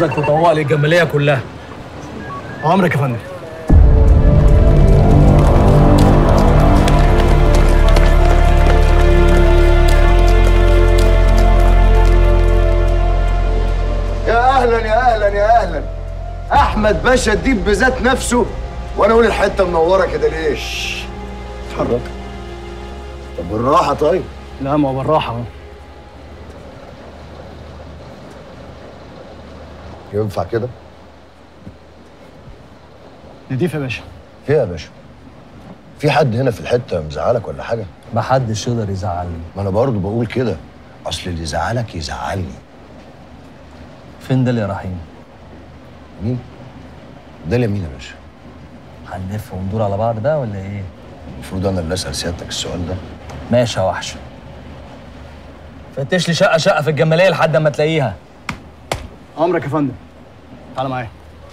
عايزك تطوق لي الجماليه كلها. امرك يا فندم. يا اهلا يا اهلا يا اهلا. احمد باشا الديب بذات نفسه، وانا اقول الحته منوره كده ليه؟ اتحرك. طب بالراحه طيب. لا ما هو بالراحه اهو. ينفع كده؟ نضيف يا باشا. ايه يا باشا؟ في حد هنا في الحته مزعلك ولا حاجه؟ محدش يقدر يزعلني. ما انا برضه بقول كده، اصل اللي يزعلك يزعلني. فين ده يا رحيم؟ مين؟ ده مين يا باشا؟ هنلف وندور على بعض ده ولا ايه؟ المفروض انا اللي اسال سيادتك السؤال ده. ماشي يا وحش. فتش لي شقه شقه في الجماليه لحد اما تلاقيها. امرك يا فندم. تعالى معايا.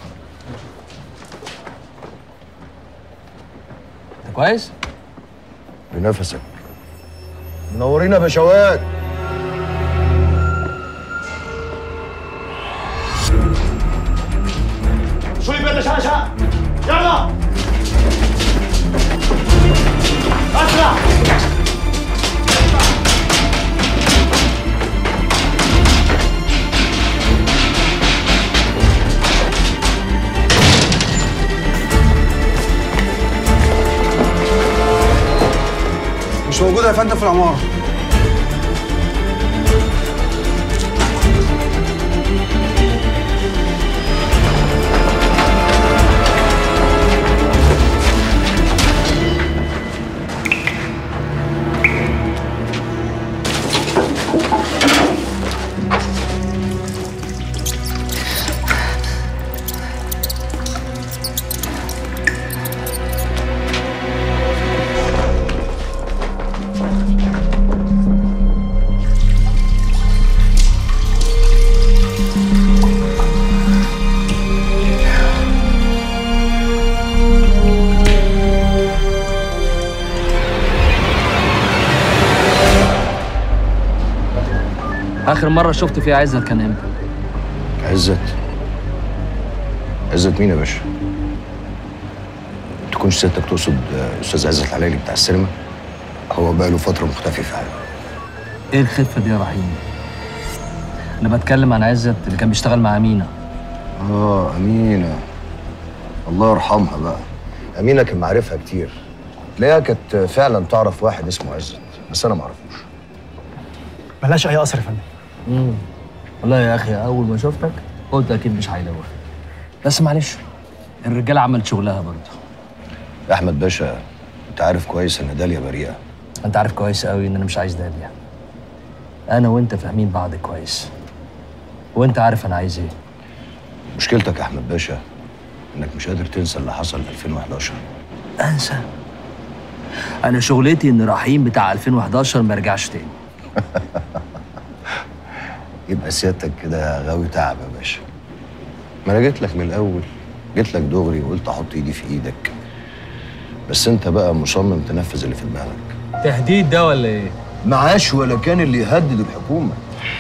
انت كويس؟ بنفسك. منورين يا باشوات. شو يبدا شاشة؟ يلا اسرع. مش موجوده يا فندم في العماره. اخر مره شفت فيها عزت كان امتى؟ عزت؟ عزت مين يا باشا؟ تكونش سيادتك تقصد استاذ عزت الحلالي بتاع السينما؟ هو بقى له فتره مختفي فعلا. ايه الخفه دي يا رحيم؟ انا بتكلم عن عزت اللي كان بيشتغل مع امينه. امينه، الله يرحمها بقى. امينه كان معارفها كتير، تلاقيها كانت فعلا تعرف واحد اسمه عزت، بس انا ما اعرفوش. ملهاش اي اثر يا فندم. والله يا اخي اول ما شفتك قلت اكيد مش هيلاقوها، بس معلش الرجاله عملت شغلها برضه. يا احمد باشا، انت عارف كويس ان داليا بريئه. انت عارف كويس قوي ان انا مش عايز داليا. انا وانت فاهمين بعض كويس، وانت عارف انا عايز ايه. مشكلتك يا احمد باشا انك مش قادر تنسى اللي حصل في 2011. انسى؟ انا شغلتي ان رحيم بتاع 2011 ما يرجعش تاني. يبقى سيادتك كده غاوي تعب يا باشا. ما انا جيت لك من الاول، جيت لك دغري وقلت احط ايدي في ايدك، بس انت بقى مصمم تنفذ اللي في دماغك. تهديد ده ولا ايه؟ معاش ولا كان اللي يهدد الحكومه.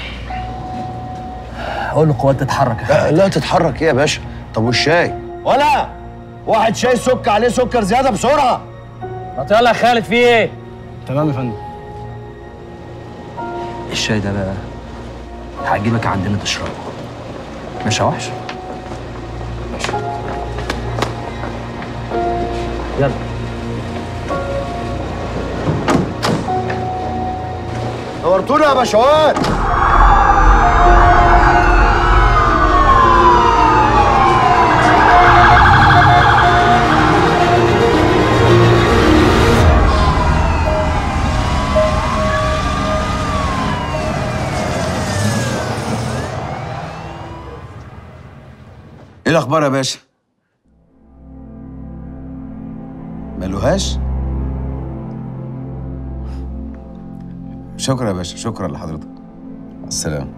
اقول للقوات تتحرك يا لا, لا تتحرك ايه يا باشا؟ طب والشاي؟ ولا واحد شاي سك عليه سكر زياده بسرعه. ما يلا يا خالد في ايه؟ تمام يا فندم. الشاي ده بقى هجيبك عندنا تشربه. ماشي يا وحش؟ ماشي. يلا. نورتونا يا باشوات. ايه الاخبار يا باشا؟ مالوهاش؟ شكرا يا باشا، شكرا لحضرتك. مع السلامة.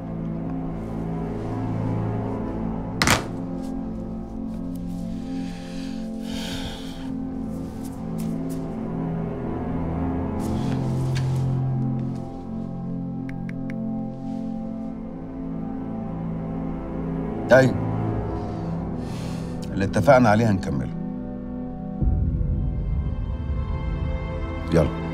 ايوه اللي اتفقنا عليه هنكمله. يلا.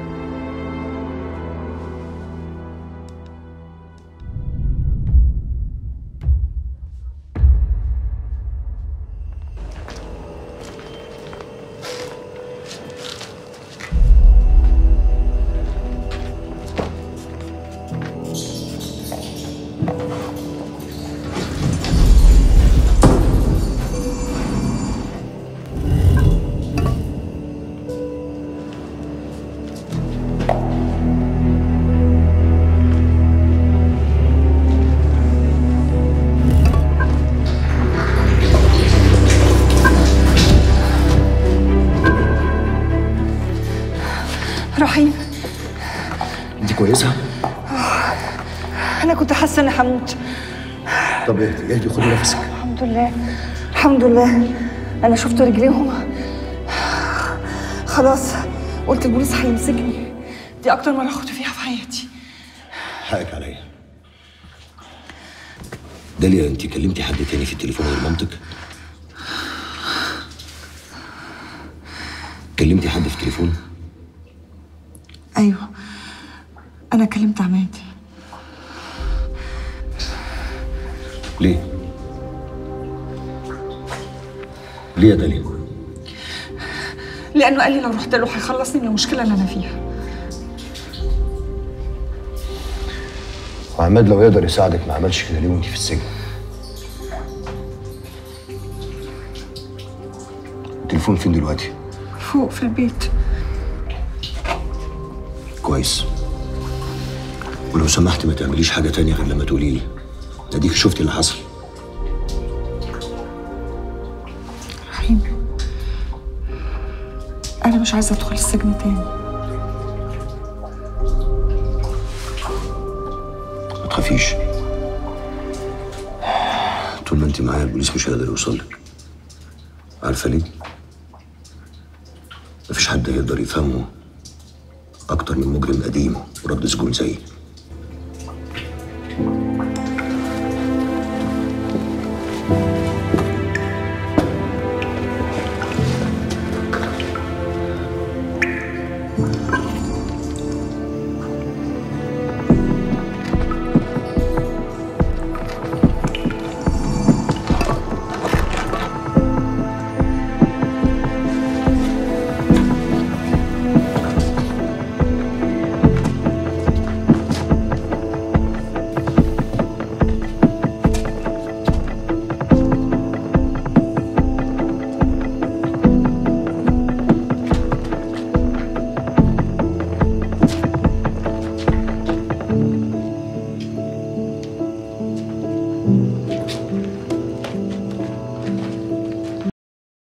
رحيم، انت كويسه؟ أنا كنت حاسة إني هموت. طب اهدي اهدي خدي نفسك. الحمد لله الحمد لله، أنا شفت رجليهم خلاص. قلت البوليس هيمسكني، دي أكتر مرة خدت فيها في حياتي. حقك عليا. داليا، انت كلمتي حد تاني في التليفون غير مامتك؟ كلمتي حد في التليفون؟ أيوه، أنا كلمت عماد. ليه؟ ليه يا داليا؟ لأنه قال لي لو رحت له هيخلصني من المشكلة اللي أنا فيها. وعماد لو يقدر يساعدك ما عملش كده ليه وانت في السجن؟ التليفون فين دلوقتي؟ فوق في البيت. كويس. ولو سمحت ما تعمليش حاجة تانية غير لما تقولي لي. اديك شفتي اللي حصل. رحيم، أنا مش عايزة أدخل السجن تاني. ما تخافيش. طول ما انت معايا البوليس مش هيقدر يوصل لك. عارفة ليه؟ مفيش حد هيقدر يفهمه أكتر من مجرم قديم ورد سجون زيي.